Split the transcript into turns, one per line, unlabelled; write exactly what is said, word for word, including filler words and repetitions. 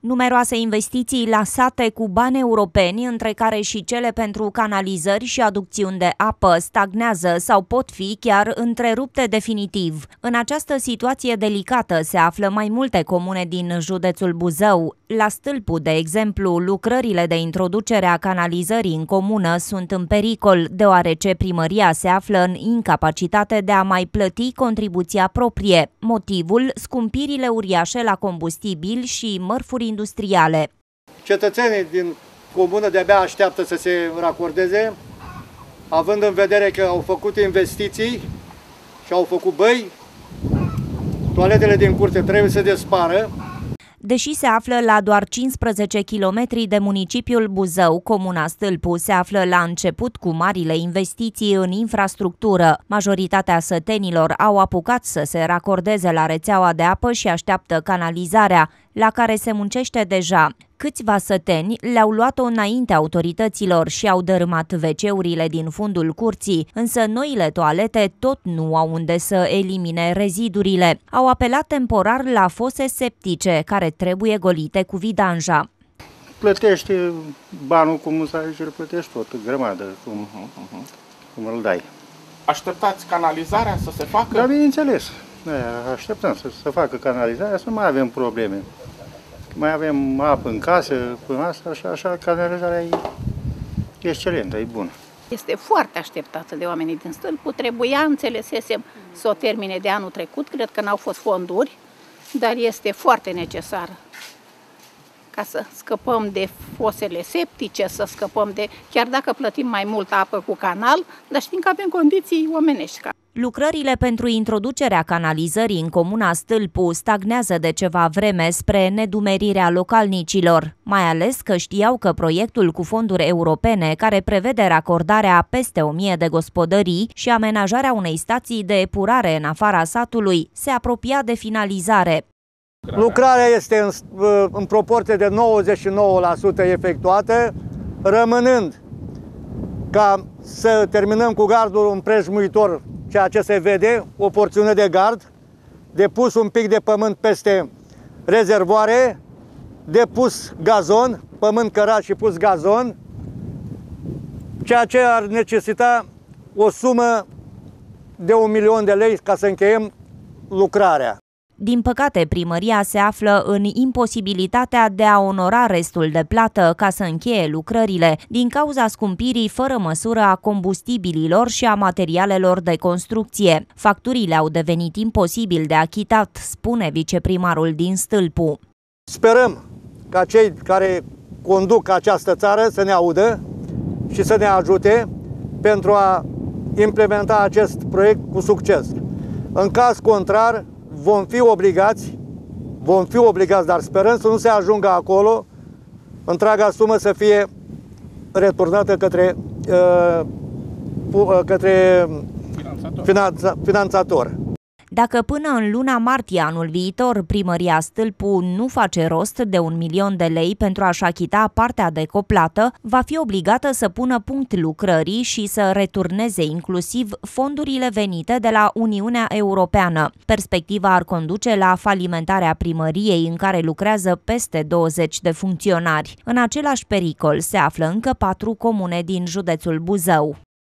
Numeroase investiții lansate cu bani europeni, între care și cele pentru canalizări și aducțiuni de apă, stagnează sau pot fi chiar întrerupte definitiv. În această situație delicată se află mai multe comune din județul Buzău. La Stâlpu, de exemplu, lucrările de introducere a canalizării în comună sunt în pericol, deoarece primăria se află în incapacitate de a mai plăti contribuția proprie. Motivul? Scumpirile uriașe la combustibil și mărfuri industriale.
Cetățenii din comună de-abia așteaptă să se racordeze, având în vedere că au făcut investiții și au făcut băi, toaletele din curte trebuie să despară.
Deși se află la doar cincisprezece kilometri de municipiul Buzău, comuna Stâlpu se află la început cu marile investiții în infrastructură. Majoritatea sătenilor au apucat să se racordeze la rețeaua de apă și așteaptă canalizarea, la care se muncește deja. Câțiva săteni le-au luat-o înainte autorităților și au dărâmat ve ce-urile din fundul curții, însă noile toalete tot nu au unde să elimine rezidurile. Au apelat temporar la fose septice, care trebuie golite cu vidanja.
Plătește banul cum să îl plătești tot, grămadă, cum, cum îl dai.
Așteptați canalizarea să se facă?
Da, bineînțeles. Așteptăm să se facă canalizarea, să nu mai avem probleme. Mai avem apă în casă, până asta, așa, așa, canalizarea e excelentă, e bună.
Este foarte așteptată de oamenii din Stâlpu. Trebuia, înțelesesem, să o termine de anul trecut, cred că n-au fost fonduri, dar este foarte necesară ca să scăpăm de fosele septice, să scăpăm de, chiar dacă plătim mai mult apă cu canal, dar știm că avem condiții omenești.
Lucrările pentru introducerea canalizării în comuna Stâlpu stagnează de ceva vreme spre nedumerirea localnicilor, mai ales că știau că proiectul cu fonduri europene, care prevede racordarea a peste o mie de gospodării și amenajarea unei stații de epurare în afara satului, se apropia de finalizare.
Lucrarea este în, în proporție de nouăzeci și nouă la sută efectuată, rămânând ca să terminăm cu gardul împrejmuitor, ceea ce se vede, o porțiune de gard, de pus un pic de pământ peste rezervoare, de pus gazon, pământ cărat și pus gazon, ceea ce ar necesita o sumă de un milion de lei ca să încheiem lucrarea.
Din păcate, primăria se află în imposibilitatea de a onora restul de plată ca să încheie lucrările, din cauza scumpirii fără măsură a combustibililor și a materialelor de construcție. Facturile au devenit imposibil de achitat, spune viceprimarul din Stâlpu.
Sperăm ca cei care conduc această țară să ne audă și să ne ajute pentru a implementa acest proiect cu succes. În caz contrar, vom fi obligați, vom fi obligați, dar sperăm să nu se ajungă acolo, întreaga sumă să fie returnată către, uh, către finanța, finanțator.
Dacă până în luna martie anul viitor primăria Stâlpu nu face rost de un milion de lei pentru a-și achita partea de coplată, va fi obligată să pună punct lucrării și să returneze inclusiv fondurile venite de la Uniunea Europeană. Perspectiva ar conduce la falimentarea primăriei, în care lucrează peste douăzeci de funcționari. În același pericol se află încă patru comune din județul Buzău.